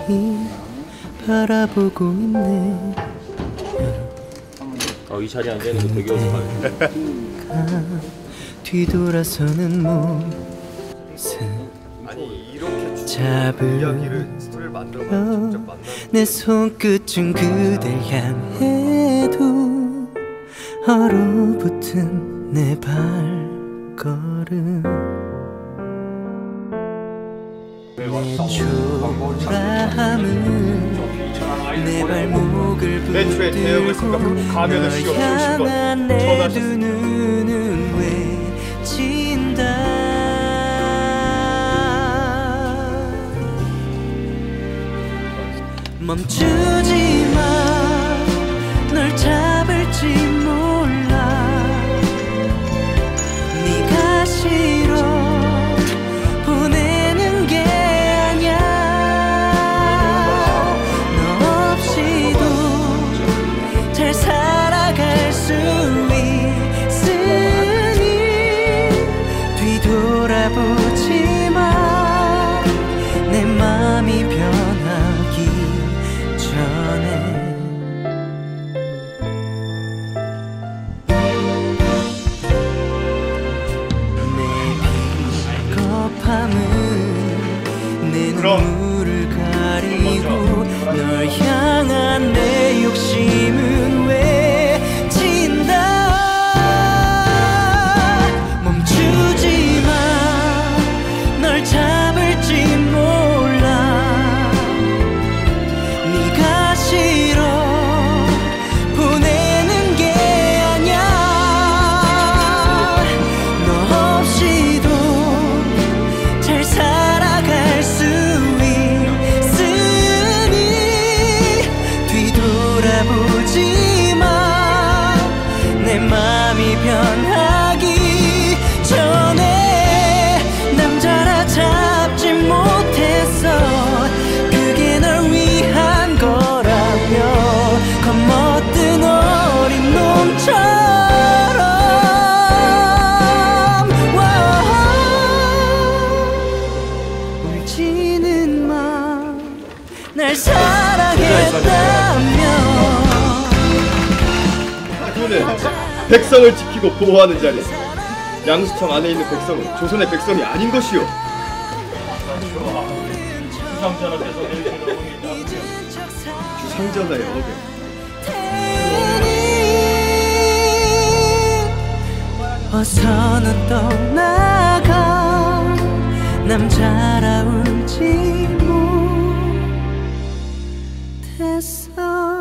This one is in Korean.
바라보고 있네. 이 자리에 앉아있는 거 되게 어색하네. 뒤돌아서는 모습 아니 이렇게 잡으려 이야기를 스토리를 만들어가지고 직접 만나는 내 손끝은 그댈 향해도 얼어붙은 내 발걸음. 초라함은 내 발목을 붙들고 널 향한 내 두 눈은 외친다. 멈추지 마, 널 잡을지 몰라. 네가 싫어 보내는 게 아냐. 너 없이도 잘 살아갈 수 있으니 뒤돌아보지 마. 내 맘이 변하기 전에. 내 눈물을 가리고 널 향한 내 욕심은 외친다. 멈추지 마, 널 잡을지 몰라. 네가 싫어 보내는 게 아냐. 너 없이도 잘 살아갈 수 있으니 뒤돌아보지 마. 내 맘이 변하기 전에. 남자라 잡지 못했어. 그게 널 위한 거라며 겁먹던 어린 놈처럼. 울지는 마, 날 사랑했다며. 이분은 백성을 지키고 보호하는 자리. 양수청 안에 있는 백성은 조선의 백성이 아닌 것이요. 주상전하의 어배. 어서 너 떠나가. 남자라 울지 못했어.